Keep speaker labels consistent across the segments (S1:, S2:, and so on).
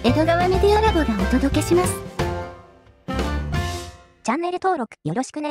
S1: 江戸川メディアラボがお届けします。チャンネル登録よろしくね。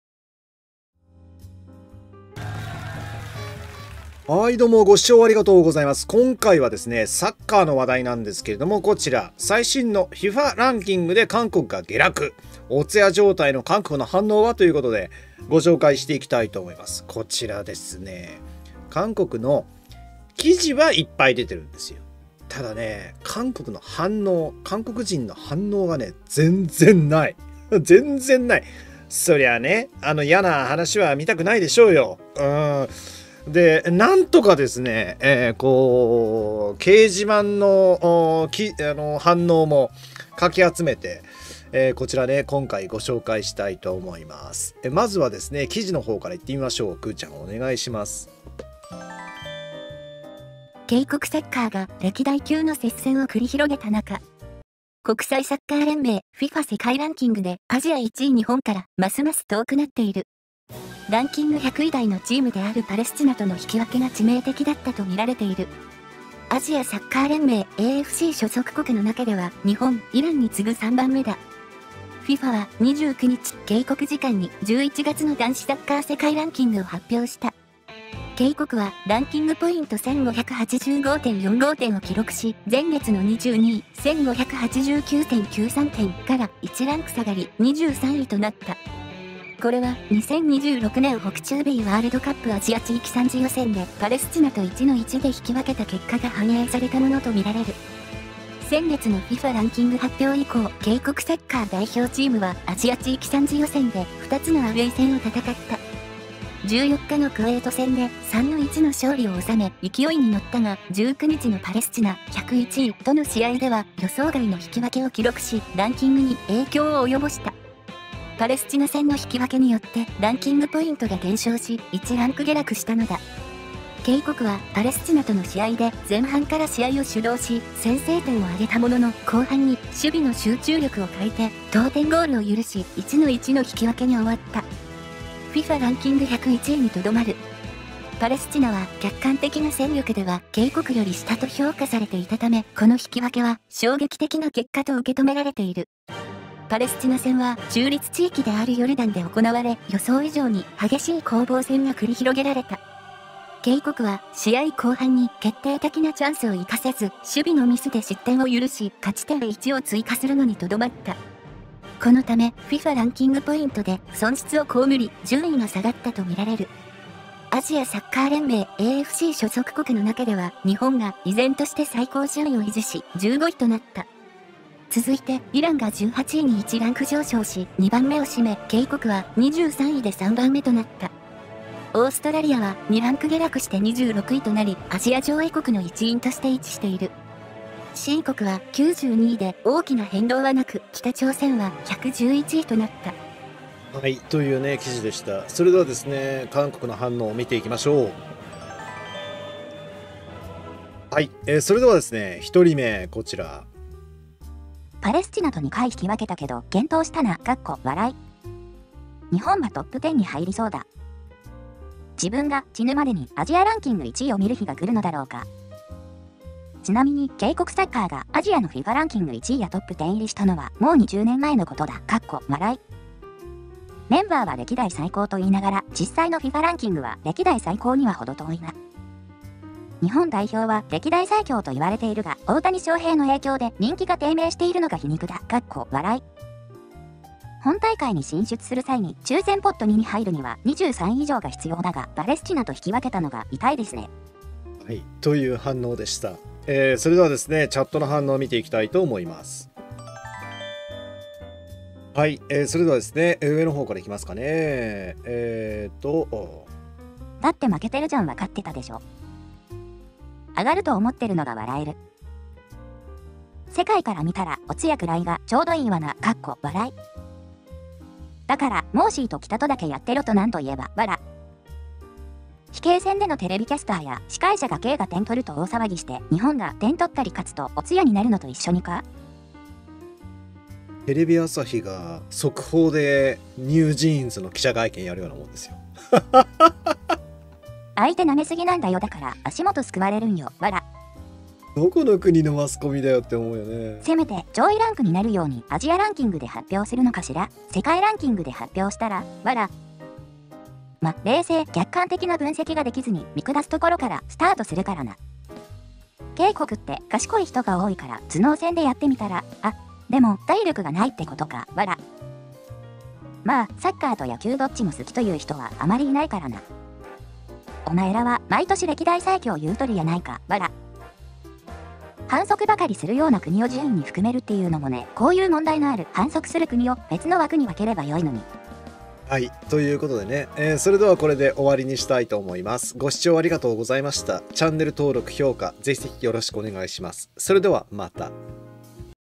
S2: はい、どうもご視聴ありがとうございます。今回はですね、サッカーの話題なんですけれども、こちら、最新の FIFA ランキングで韓国が下落。お通夜状態の韓国の反応はということで、ご紹介していきたいと思います。こちらですね、韓国の記事はいっぱい出てるんですよ。ただね、韓国の反応、韓国人の反応がね、全然ない。全然ない。そりゃね、嫌な話は見たくないでしょうよ。で、なんとかですね、掲示板の反応もかき集めて、こちらね、今回ご紹介したいと思います。まずはですね、記事の方からいってみましょう。くーちゃんお願いします。
S1: 警告サッカーが歴代級の接戦を繰り広げた中、国際サッカー連盟 FIFA 世界ランキングでアジア1位日本からますます遠くなっている。ランキング100位台のチームであるパレスチナとの引き分けが致命的だったと見られている。アジアサッカー連盟 AFC 所属国の中では日本、イランに次ぐ3番目だ。FIFA は29日、警告時間に11月の男子サッカー世界ランキングを発表した。警告はランキングポイント 1585.45 点を記録し、前月の22位、1589.93 点から1ランク下がり23位となった。これは2026年北中米ワールドカップアジア地域3次予選でパレスチナと1-1で引き分けた結果が反映されたものとみられる。先月の FIFA ランキング発表以降、警告サッカー代表チームはアジア地域3次予選で2つのアウェイ戦を戦った。14日のクウェート戦で3-1の勝利を収め勢いに乗ったが、19日のパレスチナ101位との試合では予想外の引き分けを記録し、ランキングに影響を及ぼした。パレスチナ戦の引き分けによってランキングポイントが減少し1ランク下落したのだ。警告はパレスチナとの試合で前半から試合を主導し先制点を挙げたものの、後半に守備の集中力を欠いて同点ゴールを許し1-1の引き分けに終わった。FIFA ランキング101位にとどまる。パレスチナは客観的な戦力では警告より下と評価されていたため、この引き分けは衝撃的な結果と受け止められている。パレスチナ戦は中立地域であるヨルダンで行われ、予想以上に激しい攻防戦が繰り広げられた。警告は試合後半に決定的なチャンスを生かせず、守備のミスで失点を許し、勝ち点1を追加するのにとどまった。このため FIFA ランキングポイントで損失を被り、順位が下がったとみられる。アジアサッカー連盟 AFC 所属国の中では日本が依然として最高順位を維持し15位となった。続いてイランが18位に1ランク上昇し2番目を占め、警告は23位で3番目となった。オーストラリアは2ランク下落して26位となり、アジア上位国の一員として位置している。C 国は92位で大きな変動はなく、北朝鮮は111位となった。
S2: はい、というね、記事でした。それではですね、韓国の反応を見ていきましょう。はい、それではですね、1人目、こちら。
S1: パレスチナと2回引き分けたけど、健闘したな、笑い。日本はトップ10に入りそうだ。自分が死ぬまでにアジアランキング1位を見る日が来るのだろうか。ちなみに、警告サッカーがアジアの FIFA ランキング1位やトップ10入りしたのはもう20年前のことだ、笑い。メンバーは歴代最高と言いながら、実際の FIFA ランキングは歴代最高には程遠いな。日本代表は歴代最強と言われているが、大谷翔平の影響で人気が低迷しているのが皮肉だ、笑い。本大会に進出する際に抽選ポット2に入るには23位以上が必要だが、パレスチナと引き分けたのが痛いですね。
S2: はい、という反応でした。それではですね、チャットの反応を見ていきたいと思います。はい、それではですね、上の方からいきますかね。
S1: だって負けてるじゃん、分かってたでしょ。上がると思ってるのが笑える。世界から見たらおつやくらいがちょうどいいわな、笑い。だからモーシーと北とだけやってろとなんと言えば笑。非経戦でのテレビキャスターや司会者が K が点取ると大騒ぎして日本が点取ったり勝つとおつやになるのと一緒にか。
S2: テレビ朝日が速報でニュージーンズの記者会見やるようなもんですよ。
S1: 相手舐めすぎなんだよ、だから足元すくわれるんよ、笑。
S2: どこの国のマスコミだよって思うよね。
S1: せめて上位ランクになるようにアジアランキングで発表するのかしら。世界ランキングで発表したら、冷静客観的な分析ができずに見下すところからスタートするからな。K 国って賢い人が多いから頭脳戦でやってみたら、でも体力がないってことか、サッカーと野球どっちも好きという人はあまりいないからな。お前らは毎年歴代最強言うとるやないか、反則ばかりするような国を順位に含めるっていうのもね、こういう問題のある反則する国を別の枠に分ければよいのに。
S2: はい、ということでね、それではこれで終わりにしたいと思います。ご視聴ありがとうございました。チャンネル登録、評価、ぜひよろしくお願いします。それではまた。